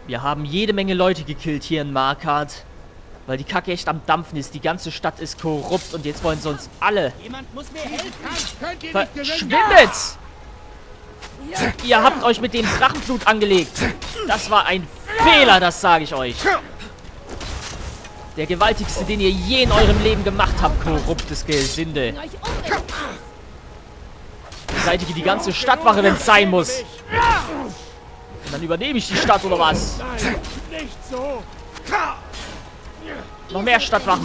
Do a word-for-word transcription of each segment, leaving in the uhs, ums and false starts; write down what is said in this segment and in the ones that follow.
Wir haben jede Menge Leute gekillt hier in Markarth. Weil die Kacke echt am Dampfen ist. Die ganze Stadt ist korrupt und jetzt wollen sie uns alle... Jemand muss mir helfen. Könnt ihr nicht Verschwindet! Ja. Ihr habt euch mit dem Drachenblut angelegt. Das war ein Fehler, das sage ich euch. Der gewaltigste, den ihr je in eurem Leben gemacht habt, korruptes Gesinde. Beseitige die ganze Stadtwache, wenn es sein muss. Und dann übernehme ich die Stadt, oder was? Nein, nicht so. Noch mehr Stadtwachen.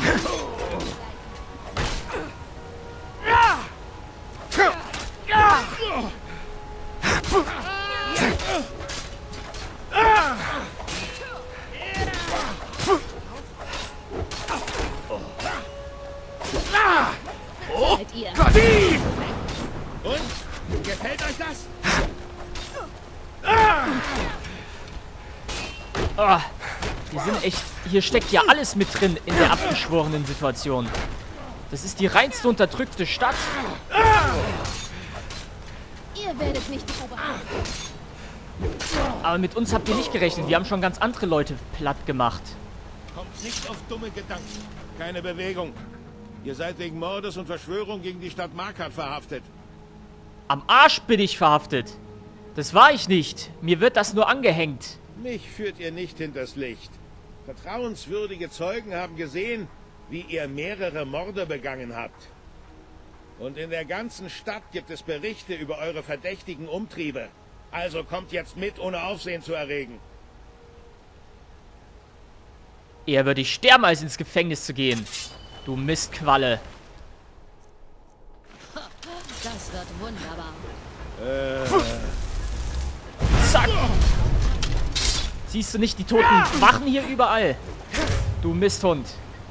Oh. Seid ihr? Und? Gefällt euch das? Oh, die sind echt... Hier steckt ja alles mit drin in der abgeschworenen Situation. Das ist die reinste unterdrückte Stadt. Ihr werdet nicht erobern. Aber mit uns habt ihr nicht gerechnet. Wir haben schon ganz andere Leute platt gemacht. Kommt nicht auf dumme Gedanken. Keine Bewegung. Ihr seid wegen Mordes und Verschwörung gegen die Stadt Markarth verhaftet. Am Arsch bin ich verhaftet. Das war ich nicht. Mir wird das nur angehängt. Mich führt ihr nicht hinters Licht. Vertrauenswürdige Zeugen haben gesehen, wie ihr mehrere Morde begangen habt. Und in der ganzen Stadt gibt es Berichte über eure verdächtigen Umtriebe. Also kommt jetzt mit, ohne Aufsehen zu erregen. Eher würde ich sterben, als ins Gefängnis zu gehen. Du Mistqualle. Das wird wunderbar. Äh... Zack. Siehst du nicht die toten Wachen hier überall? Du Misthund.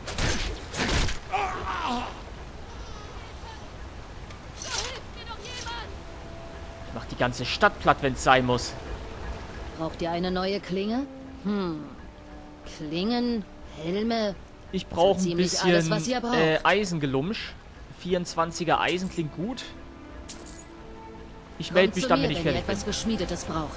Ich mach die ganze Stadt platt, wenn es sein muss. Braucht ihr eine neue Klinge? Hm. Klingen, Helme. Ich brauche So ein ziemlich bisschen alles, was ihr braucht. äh, Eisengelumsch. vierundzwanziger Eisen klingt gut. Ich melde Kommt mich zu dann, mir, wenn ich wenn fertig ihr bin. etwas Geschmiedetes braucht.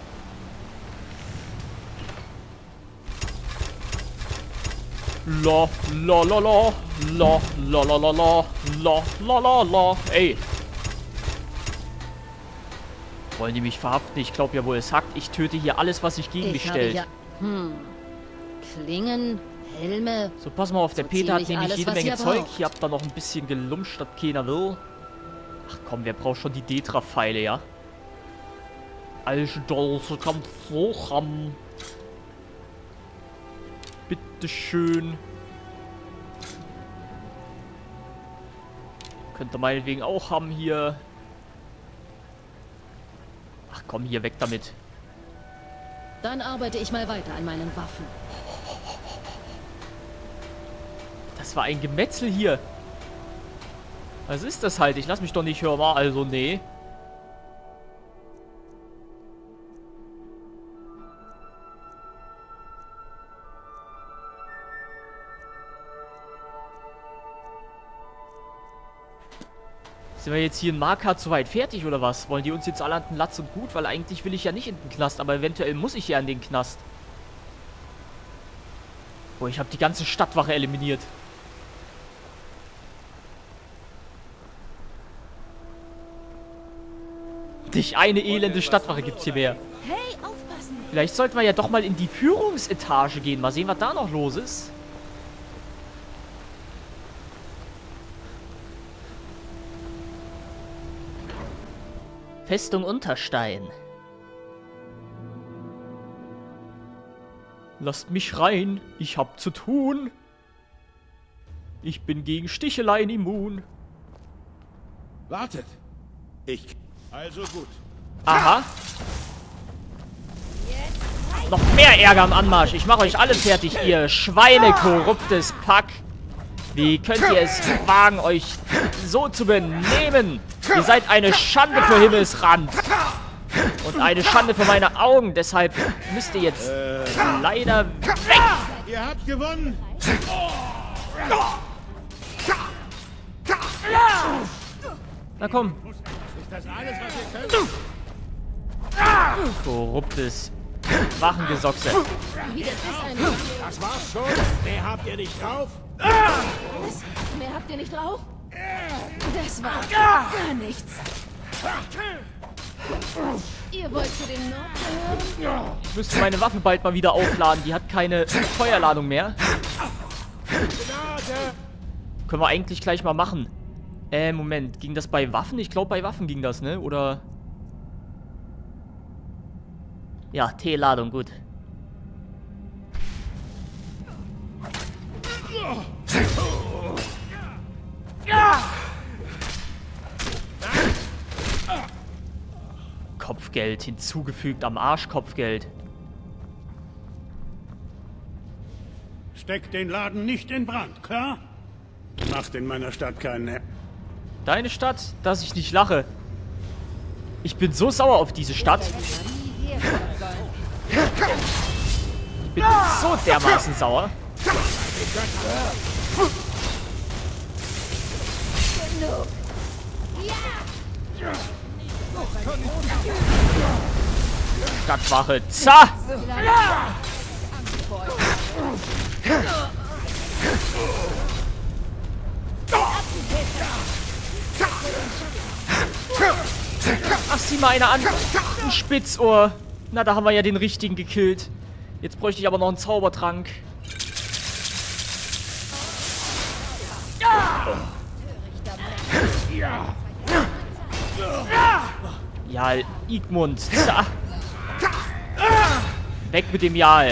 La, la, la, la, la, la, la, la, la, la, la, la, la. Ey. Wollen die mich verhaften? Ich glaube ja, wo es hackt. Ich töte hier alles, was sich gegen mich Ich habe stellt. hier, hm. Klingen, Helme. So, pass mal auf. Der So Peter hat ziemlich nämlich alles, jede was Menge ihr Zeug. braucht. Hier habt ihr noch ein bisschen gelumscht, das keiner will. Ach komm, wer braucht schon die Detra-Pfeile, ja? Also, kommt so haben. Bitteschön. Könnt ihr meinetwegen auch haben hier. Ach komm, hier weg damit. Dann arbeite ich mal weiter an meinen Waffen. Das war ein Gemetzel hier. Was ist das halt? Ich lass mich doch nicht hören. Also, nee. Sind wir jetzt hier in Markarth soweit fertig oder was? Wollen die uns jetzt alle an den Latz und gut? Weil eigentlich will ich ja nicht in den Knast, aber eventuell muss ich ja an den Knast. Oh, ich habe die ganze Stadtwache eliminiert. Nicht eine elende Stadtwache gibt's hier mehr. Hey, aufpassen! Vielleicht sollten wir ja doch mal in die Führungsetage gehen. Mal sehen, was da noch los ist. Festung Unterstein. Lasst mich rein, ich hab zu tun. Ich bin gegen Sticheleien immun. Wartet. Ich... Also gut. Aha. Noch mehr Ärger am Anmarsch. Ich mache euch alle fertig, ihr Schweine, korruptes Pack. Wie könnt ihr es wagen, euch so zu benehmen? Ihr seid eine Schande für Himmelsrand. Und eine Schande für meine Augen. Deshalb müsst ihr jetzt äh. leider weg. Ihr habt gewonnen. Na komm. Ist das alles, was ihr könnt? Korruptes Wachengesochse. Das war's schon. Mehr habt ihr nicht drauf? Was? Mehr habt ihr nicht drauf? Das war gar nichts. Ihr wollt zu den Nord gehören? Ich müsste meine Waffe bald mal wieder aufladen. Die hat keine Feuerladung mehr. Können wir eigentlich gleich mal machen. Äh, Moment. Ging das bei Waffen? Ich glaube, bei Waffen ging das, ne? Oder... Ja, T-Ladung, gut. Kopfgeld hinzugefügt, am Arsch Kopfgeld. Steck den Laden nicht in Brand, klar? Macht in meiner Stadt keinen App. Deine Stadt? Dass ich nicht lache. Ich bin so sauer auf diese Stadt. Ich bin so dermaßen sauer. Stadtwache. Za! Ach, sieh mal einer an. Ein Spitzohr. Na, da haben wir ja den richtigen gekillt. Jetzt bräuchte ich aber noch einen Zaubertrank. Ja, Igmund. Za. Weg mit dem Jal.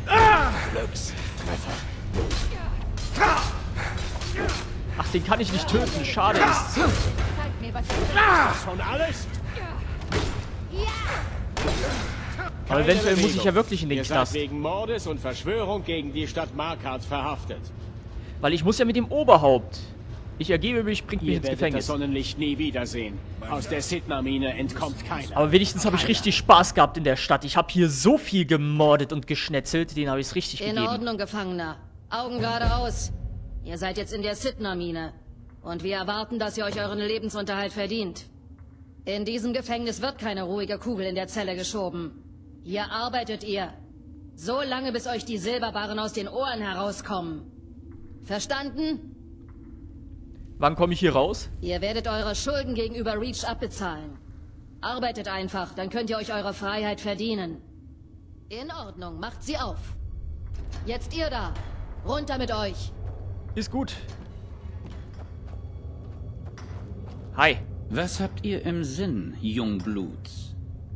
Ach, den kann ich nicht töten. Schade ist. Schon alles? Aber eventuell muss ich ja wirklich in den Ihr seid Knast. wegen Mordes und Verschwörung gegen die Stadt Markarth verhaftet. Weil ich muss ja mit dem Oberhaupt. Ich ergebe mich, bringt mich Ihr ins werdet das Gefängnis. Sonnenlicht nie wiedersehen. Aus der Sidna-Mine entkommt keiner. Aber wenigstens habe ich richtig Spaß gehabt in der Stadt. Ich habe hier so viel gemordet und geschnetzelt. Den habe ich es richtig In gegeben. Ordnung, Gefangener. Augen geradeaus. Ihr seid jetzt in der Sidna-Mine. Und wir erwarten, dass ihr euch euren Lebensunterhalt verdient. In diesem Gefängnis wird keine ruhige Kugel in der Zelle geschoben. Hier arbeitet ihr. So lange, bis euch die Silberbarren aus den Ohren herauskommen. Verstanden? Wann komme ich hier raus? Ihr werdet eure Schulden gegenüber Reach abbezahlen. Arbeitet einfach, dann könnt ihr euch eure Freiheit verdienen. In Ordnung, macht sie auf. Jetzt ihr da. Runter mit euch. Ist gut. Hi. Was habt ihr im Sinn, Jungblut?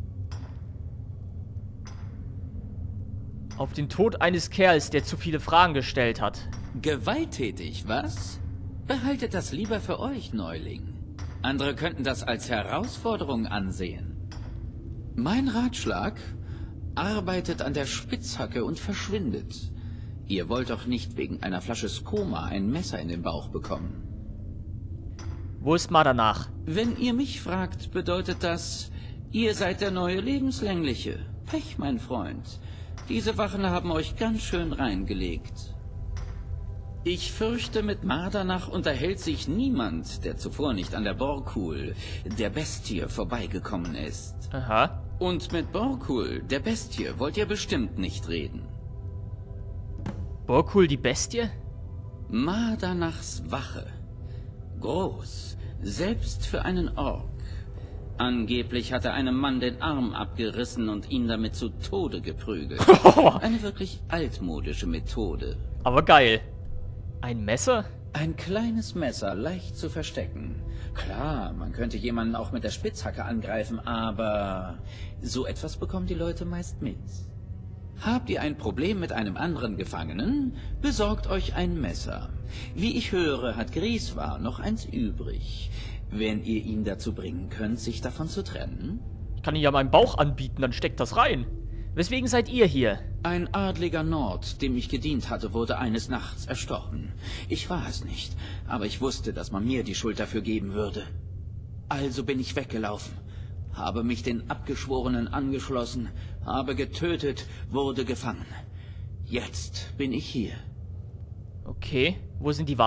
Auf den Tod eines Kerls, der zu viele Fragen gestellt hat. Gewalttätig, was? Behaltet das lieber für euch, Neuling. Andere könnten das als Herausforderung ansehen. Mein Ratschlag: arbeitet an der Spitzhacke und verschwindet. Ihr wollt doch nicht wegen einer Flasche Skoma ein Messer in den Bauch bekommen. Wo ist mal danach? Wenn ihr mich fragt, bedeutet das, ihr seid der neue Lebenslängliche. Pech, mein Freund. Diese Wachen haben euch ganz schön reingelegt. Ich fürchte, mit Mardanach unterhält sich niemand, der zuvor nicht an der Borkul, der Bestie, vorbeigekommen ist. Aha. Und mit Borkul, der Bestie, wollt ihr bestimmt nicht reden. Borkul, die Bestie? Mardanachs Wache. Groß, selbst für einen Ork. Angeblich hat er einem Mann den Arm abgerissen und ihn damit zu Tode geprügelt. Eine wirklich altmodische Methode. Aber geil. Ein Messer? Ein kleines Messer, leicht zu verstecken. Klar, man könnte jemanden auch mit der Spitzhacke angreifen, aber so etwas bekommen die Leute meist mit. Habt ihr ein Problem mit einem anderen Gefangenen? Besorgt euch ein Messer. Wie ich höre, hat Grieswar noch eins übrig. Wenn ihr ihn dazu bringen könnt, sich davon zu trennen? Ich kann ihn ja meinen Bauch anbieten, dann steckt das rein. Weswegen seid ihr hier? Ein adliger Nord, dem ich gedient hatte, wurde eines Nachts erstochen. Ich war es nicht, aber ich wusste, dass man mir die Schuld dafür geben würde. Also bin ich weggelaufen, habe mich den Abgeschworenen angeschlossen, habe getötet, wurde gefangen. Jetzt bin ich hier. Okay, wo sind die Wachen?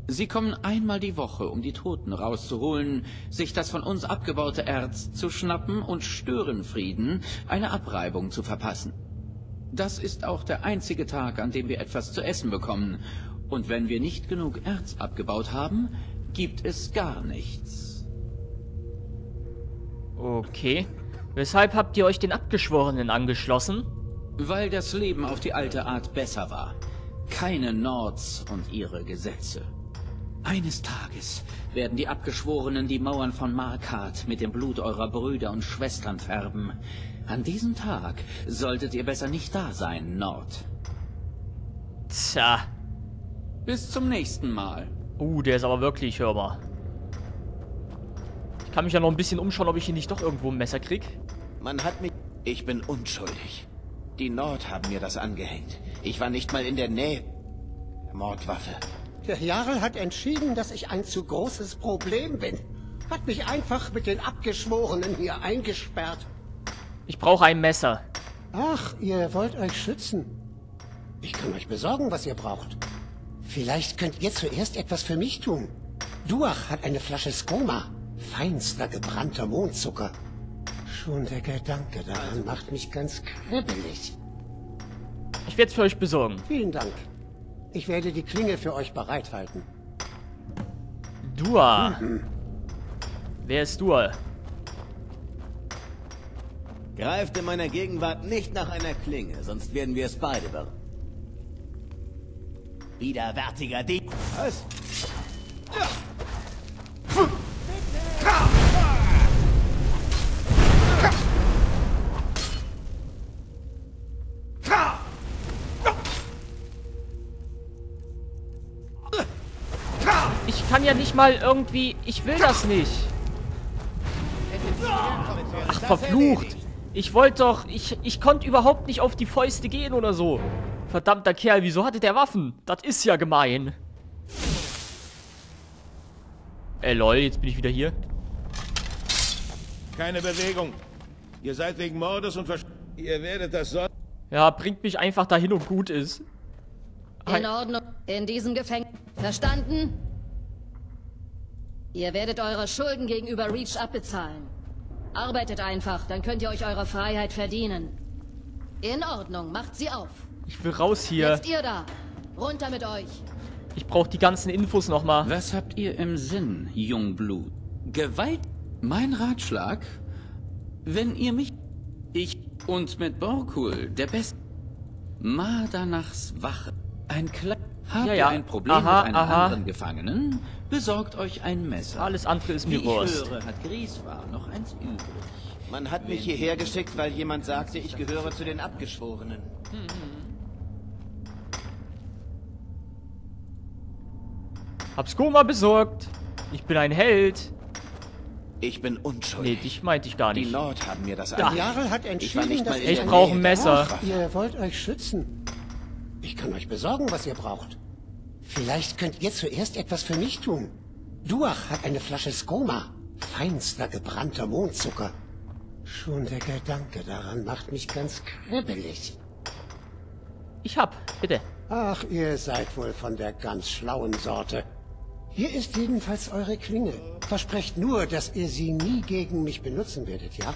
Sie kommen einmal die Woche, um die Toten rauszuholen, sich das von uns abgebaute Erz zu schnappen und Störenfrieden eine Abreibung zu verpassen. Das ist auch der einzige Tag, an dem wir etwas zu essen bekommen. Und wenn wir nicht genug Erz abgebaut haben, gibt es gar nichts. Okay. Weshalb habt ihr euch den Abgeschworenen angeschlossen? Weil das Leben auf die alte Art besser war. Keine Nords und ihre Gesetze. Eines Tages werden die Abgeschworenen die Mauern von Markarth mit dem Blut eurer Brüder und Schwestern färben. An diesem Tag solltet ihr besser nicht da sein, Nord. Tja. Bis zum nächsten Mal. Uh, der ist aber wirklich, hör mal. Ich kann mich ja noch ein bisschen umschauen, ob ich hier nicht doch irgendwo ein Messer krieg. Man hat mich... Ich bin unschuldig. Die Nord haben mir das angehängt. Ich war nicht mal in der Nähe der Mordwaffe. Der Jarl hat entschieden, dass ich ein zu großes Problem bin. Hat mich einfach mit den Abgeschworenen hier eingesperrt. Ich brauche ein Messer. Ach, ihr wollt euch schützen. Ich kann euch besorgen, was ihr braucht. Vielleicht könnt ihr zuerst etwas für mich tun. Duach hat eine Flasche Skoma. Feinster gebrannter Mondzucker. Schon der Gedanke daran macht mich ganz kribbelig. Ich werde es für euch besorgen. Vielen Dank. Ich werde die Klinge für euch bereithalten. Dua. Mhm. Wer ist Dua? Greift in meiner Gegenwart nicht nach einer Klinge, sonst werden wir es beide ber... Widerwärtiger Dieb. Was? Ich kann ja nicht mal irgendwie... Ich will das nicht. Ach, verflucht. Ich wollte doch... Ich, ich konnte überhaupt nicht auf die Fäuste gehen oder so. Verdammter Kerl, wieso hatte der Waffen? Das ist ja gemein. Ey, lol, jetzt bin ich wieder hier. Keine Bewegung. Ihr seid wegen Mordes und Versch... Ihr werdet das so... Ja, bringt mich einfach dahin und gut ist. In Ordnung. In diesem Gefängnis. Verstanden? Ihr werdet eure Schulden gegenüber Reach abbezahlen. Arbeitet einfach, dann könnt ihr euch eure Freiheit verdienen. In Ordnung, macht sie auf. Ich will raus hier. Jetzt ihr da. Runter mit euch. Ich brauche die ganzen Infos nochmal. Was habt ihr im Sinn, Jungblut? Gewalt? Mein Ratschlag? Wenn ihr mich... Ich... Und mit Borkul, der Beste... Mardanachs Wache. Ein Kle... Habt ja, ja. ihr ein Problem aha, mit einem aha. anderen Gefangenen? Besorgt euch ein Messer. Alles andere ist mir Wie Wurst. ich höre, hat Grieswar noch eins übrig. Man hat mich hierher geschickt, weil jemand sagte, ich gehöre zu den Abgeschworenen. Hab's Goma besorgt. Ich bin ein Held. Ich bin unschuldig. Nee, dich meinte ich gar nicht. Die Nord haben mir das Da. Der angehängt. Jarl hat Ich war entschieden, nicht dass mal in ich... Ich der brauche Nähe ein der Messer. Mordwaffe. Ihr wollt euch schützen. Ich kann euch besorgen, was ihr braucht. Vielleicht könnt ihr zuerst etwas für mich tun. Duach hat eine Flasche Skoma. Feinster gebrannter Mondzucker. Schon der Gedanke daran macht mich ganz kribbelig. Ich hab, bitte. Ach, ihr seid wohl von der ganz schlauen Sorte. Hier ist jedenfalls eure Klinge. Versprecht nur, dass ihr sie nie gegen mich benutzen werdet, ja?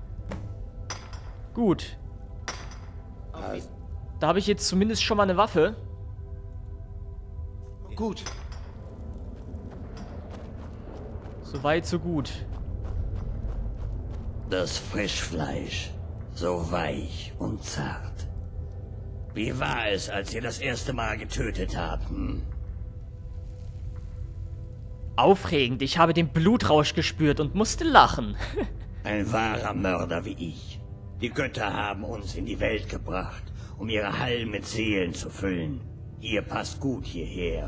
Gut. Also, Da habe ich jetzt zumindest schon mal eine Waffe. gut. So weit, so gut. Das Frischfleisch, so weich und zart. Wie war es, als ihr das erste Mal getötet habt? Hm? Aufregend. Ich habe den Blutrausch gespürt und musste lachen. Ein wahrer Mörder wie ich. Die Götter haben uns in die Welt gebracht, um ihre Hallen mit Seelen zu füllen. Ihr passt gut hierher.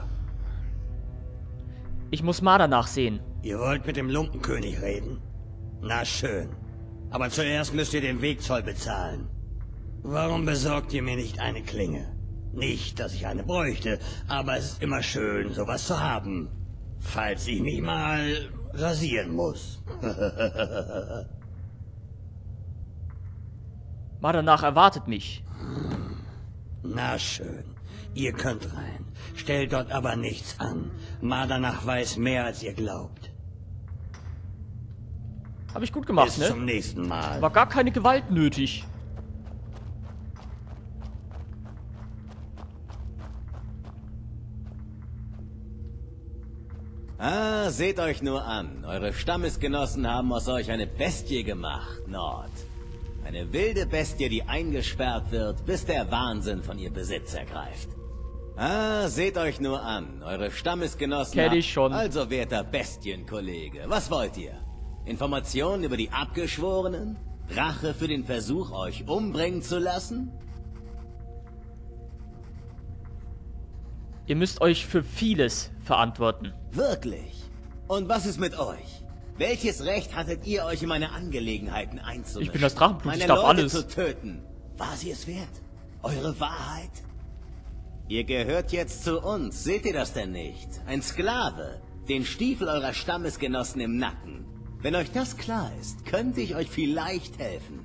Ich muss Marder nachsehen. Ihr wollt mit dem Lumpenkönig reden? Na schön. Aber zuerst müsst ihr den Wegzoll bezahlen. Warum besorgt ihr mir nicht eine Klinge? Nicht, dass ich eine bräuchte, aber es ist immer schön, sowas zu haben. Falls ich mich mal rasieren muss. Marder nach erwartet mich. Na schön. Ihr könnt rein. Stellt dort aber nichts an. Madanach weiß mehr, als ihr glaubt. Habe ich gut gemacht, Bis ne? zum nächsten Mal. War gar keine Gewalt nötig. Ah, seht euch nur an. Eure Stammesgenossen haben aus euch eine Bestie gemacht, Nord. Eine wilde Bestie, die eingesperrt wird, bis der Wahnsinn von ihr Besitz ergreift. Ah, seht euch nur an. Eure Stammesgenossen Kenn ich schon. Also, werter Bestienkollege, was wollt ihr? Informationen über die Abgeschworenen? Rache für den Versuch, euch umbringen zu lassen? Ihr müsst euch für vieles verantworten. Wirklich? Und was ist mit euch? Welches Recht hattet ihr, euch in meine Angelegenheiten einzumischen? Ich bin das Drachenblut, meine ich darf Leute alles. zu töten? War sie es wert? Eure Wahrheit? Ihr gehört jetzt zu uns, seht ihr das denn nicht? Ein Sklave, den Stiefel eurer Stammesgenossen im Nacken. Wenn euch das klar ist, könnte ich euch vielleicht helfen.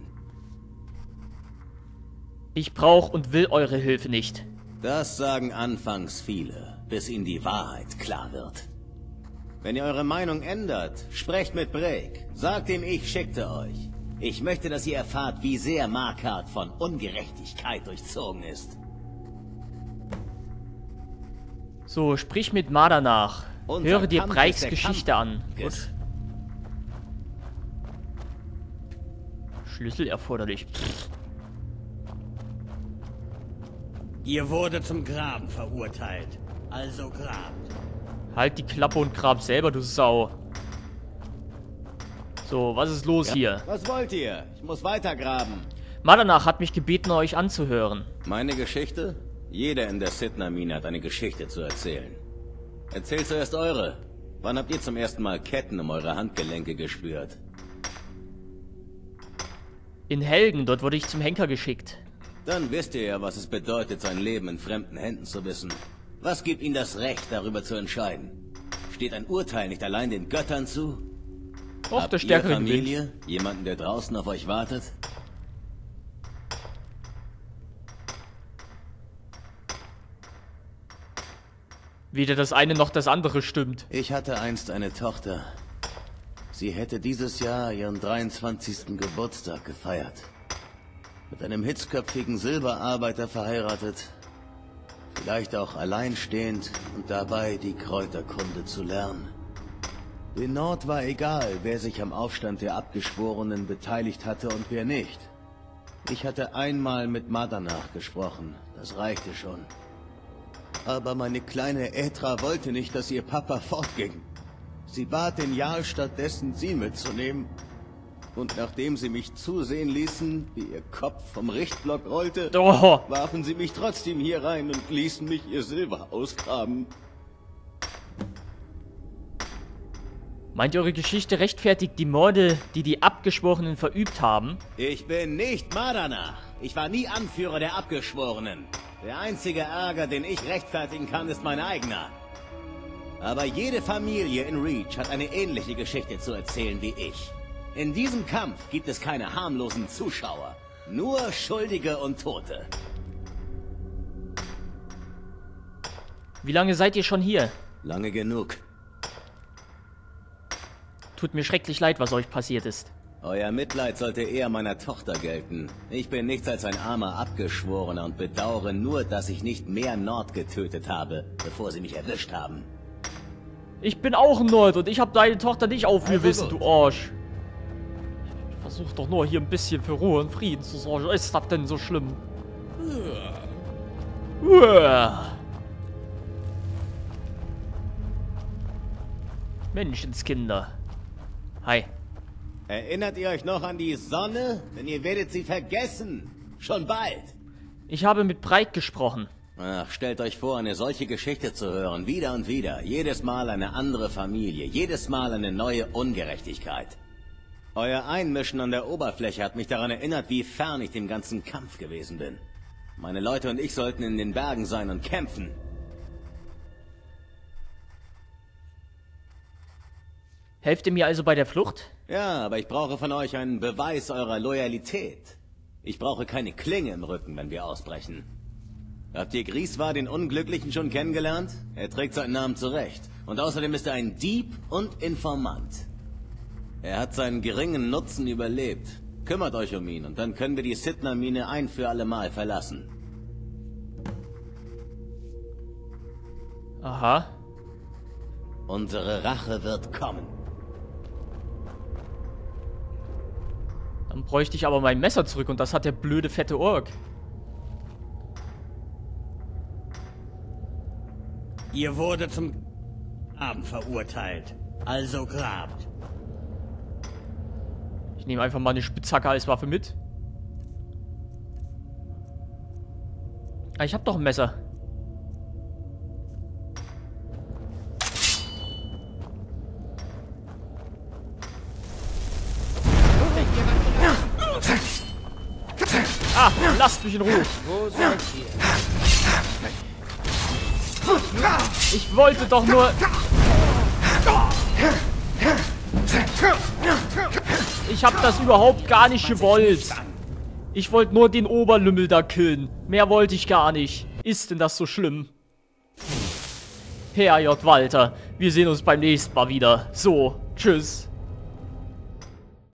Ich brauche und will eure Hilfe nicht. Das sagen anfangs viele, bis ihnen die Wahrheit klar wird. Wenn ihr eure Meinung ändert, sprecht mit Break. Sagt ihm, ich schickte euch. Ich möchte, dass ihr erfahrt, wie sehr Markart von Ungerechtigkeit durchzogen ist. So, sprich mit Madanach. Unser Höre dir Kampf Breiks ist der Geschichte Kampf. an. Gut. Schlüssel erforderlich. Pff. Ihr wurde zum Graben verurteilt. Also grabt. Halt die Klappe und grab selber, du Sau. So, was ist los Ja. hier? Was wollt ihr? Ich muss weitergraben. Madanach hat mich gebeten, euch anzuhören. Meine Geschichte? Jeder in der Sydney-Mine hat eine Geschichte zu erzählen. Erzählt zuerst eure. Wann habt ihr zum ersten Mal Ketten um eure Handgelenke gespürt? In Helgen, dort wurde ich zum Henker geschickt. Dann wisst ihr ja, was es bedeutet, sein Leben in fremden Händen zu wissen. Was gibt ihnen das Recht, darüber zu entscheiden? Steht ein Urteil nicht allein den Göttern zu? Och, Habt der ihr Stärkere Familie? gewinnt. Jemanden, der draußen auf euch wartet? Weder das eine noch das andere stimmt. Ich hatte einst eine Tochter. Sie hätte dieses Jahr ihren dreiundzwanzigsten Geburtstag gefeiert. Mit einem hitzköpfigen Silberarbeiter verheiratet. Vielleicht auch alleinstehend und dabei die Kräuterkunde zu lernen. Den Nord war egal, wer sich am Aufstand der Abgeschworenen beteiligt hatte und wer nicht. Ich hatte einmal mit Madanach gesprochen, das reichte schon. Aber meine kleine Äthra wollte nicht, dass ihr Papa fortging. Sie bat den Jarl stattdessen, sie mitzunehmen. Und nachdem sie mich zusehen ließen, wie ihr Kopf vom Richtblock rollte, Oh. warfen sie mich trotzdem hier rein und ließen mich ihr Silber ausgraben. Meint ihr, eure Geschichte rechtfertigt die Morde, die die Abgeschworenen verübt haben? Ich bin nicht Madanach. Ich war nie Anführer der Abgeschworenen. Der einzige Ärger, den ich rechtfertigen kann, ist mein eigener. Aber jede Familie in Reach hat eine ähnliche Geschichte zu erzählen wie ich. In diesem Kampf gibt es keine harmlosen Zuschauer. Nur Schuldige und Tote. Wie lange seid ihr schon hier? Lange genug. Tut mir schrecklich leid, was euch passiert ist. Euer Mitleid sollte eher meiner Tochter gelten. Ich bin nichts als ein armer Abgeschworener und bedauere nur, dass ich nicht mehr Nord getötet habe, bevor sie mich erwischt haben. Ich bin auch ein Nord und ich habe deine Tochter nicht aufgewiesen, Also du Arsch. Ich versuch doch nur hier ein bisschen für Ruhe und Frieden zu sorgen. Ist das denn so schlimm? Uah. Menschenskinder. Hi. Erinnert ihr euch noch an die Sonne? Denn ihr werdet sie vergessen. Schon bald. Ich habe mit Breit gesprochen. Ach, stellt euch vor, eine solche Geschichte zu hören. Wieder und wieder. Jedes Mal eine andere Familie. Jedes Mal eine neue Ungerechtigkeit. Euer Einmischen an der Oberfläche hat mich daran erinnert, wie fern ich dem ganzen Kampf gewesen bin. Meine Leute und ich sollten in den Bergen sein und kämpfen. Helft ihr mir also bei der Flucht? Ja, aber ich brauche von euch einen Beweis eurer Loyalität. Ich brauche keine Klinge im Rücken, wenn wir ausbrechen. Habt ihr Grieswar, den Unglücklichen, schon kennengelernt? Er trägt seinen Namen zurecht. Und außerdem ist er ein Dieb und Informant. Er hat seinen geringen Nutzen überlebt. Kümmert euch um ihn und dann können wir die Sithna-Mine ein für alle Mal verlassen. Aha. Unsere Rache wird kommen. Dann bräuchte ich aber mein Messer zurück und das hat der blöde fette Ork. Ihr wurde zum Graben verurteilt. Also grabt. Ich nehme einfach mal eine Spitzhacke als Waffe mit. Ah, ich habe doch ein Messer. Ah, lasst mich in Ruhe. Wo seid ihr? Ich wollte doch nur... Ich hab das überhaupt gar nicht gewollt. Ich wollte nur den Oberlümmel da killen. Mehr wollte ich gar nicht. Ist denn das so schlimm? Herr J. Walter, wir sehen uns beim nächsten Mal wieder. So, tschüss.